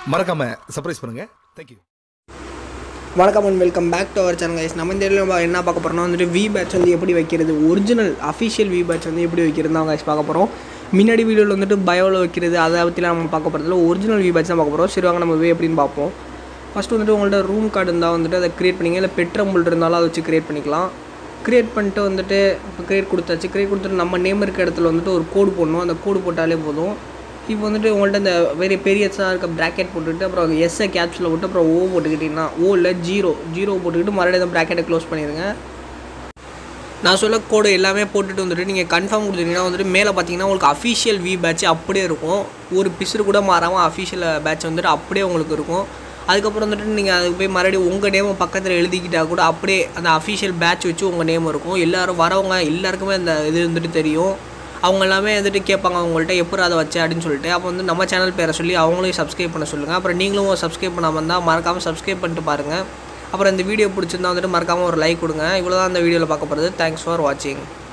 மறக்காமல் சர்ப்ரைஸ் பண்ணுங்கள். தேங்க்யூ. வணக்கம் and welcome back to our channel guys. நம்ம இந்த வீடியோவில் என்ன பார்க்க போகிறோம்னா வந்துட்டு வி பேட்ச் வந்து எப்படி வைக்கிறது, ஒரிஜினல் அஃபிஷியல் வி பேட்ச் வந்து எப்படி வைக்கிறது தான் கைஸ் பார்க்க போகிறோம். முன்னாடி வீடியோவில் வந்துட்டு பயோவில் வைக்கிறது அதை பற்றிலாம் நம்ம பார்க்க போகிறதுல ஒரிஜினல் வி பேட்ச் தான் பார்க்க போகிறோம். சரி வாங்க நம்ம வே எப்படின்னு பார்ப்போம். ஃபஸ்ட்டு வந்துட்டு உங்கள்கிட்ட ரூம் கார்டு இருந்தால் வந்துட்டு அதை க்ரியேட் பண்ணிங்க, இல்லை பெட்ரம்பிள் இருந்தாலும் அதை வச்சு க்ரியேட் பண்ணிக்கலாம். க்ரியேட் பண்ணிட்டு வந்துட்டு இப்போ க்ரியேட் கொடுத்துட்டு நம்ம நேம் இருக்க இடத்துல வந்துட்டு ஒரு கோடு போடணும். அந்த கோடு போட்டாலே போதும். இப்போ வந்துட்டு உங்கள்கிட்ட இந்த பெரியஸாக இருக்க ப்ராக்கெட் போட்டுக்கிட்டு அப்புறம் எஸ்ஸை கேப்ஸில் போட்டு அப்புறம் ஓ போட்டுக்கிட்டிங்கன்னா ஓவில் ஜீரோ போட்டுக்கிட்டு மறுபடியும் அந்த ப்ராக்கெட்டை க்ளோஸ் பண்ணிடுங்க. நான் சொல்ல கோடு எல்லாமே போட்டுட்டு வந்துட்டு நீங்கள் கன்ஃபார்ம் கொடுத்துட்டிங்கன்னா வந்துட்டு மேலே பார்த்தீங்கன்னா உங்களுக்கு அஃபிஷியல் வி பேட்ச் அப்படியே இருக்கும். ஒரு பிசுறு கூட மாறாமல் அஃபிஷியல் பேட்ச் வந்துட்டு அப்படியே உங்களுக்கு இருக்கும். அதுக்கப்புறம் வந்துட்டு நீங்கள் அதுக்கு போய் மறுபடியும் உங்கள் நேமை பக்கத்தில் எழுதிக்கிட்டால் கூட அப்படியே அந்த அஃபிஷியல் பேட்ச் வச்சு உங்கள் நேம் இருக்கும். எல்லோரும் வரவங்க எல்லாருக்குமே அந்த இது வந்துட்டு தெரியும். அவங்க எல்லாமே வந்துட்டு கேட்பாங்க அவங்கள்ட்ட எப்படி அதை வச்சேன் அப்படின்னு சொல்லிட்டு. அப்போ வந்து நம்ம சேனல் பேரை சொல்லி அவங்களையும் சப்ஸ்கிரைப் பண்ண சொல்லுங்கள். அப்புறம் நீங்களும் சப்ஸ்கிரைப் பண்ணாமல் இருந்தால் மறக்காமல் சப்ஸ்கிரைப் பண்ணிட்டு பாருங்கள். அப்புறம் இந்த வீடியோ பிடிச்சிருந்தா வந்துட்டு மறக்காமல் ஒரு லைக் கொடுங்க. இவ்வளோ தான் இந்த வீடியோவில் பார்க்க போகிறது. தேங்க்ஸ் ஃபார் வாட்சிங்.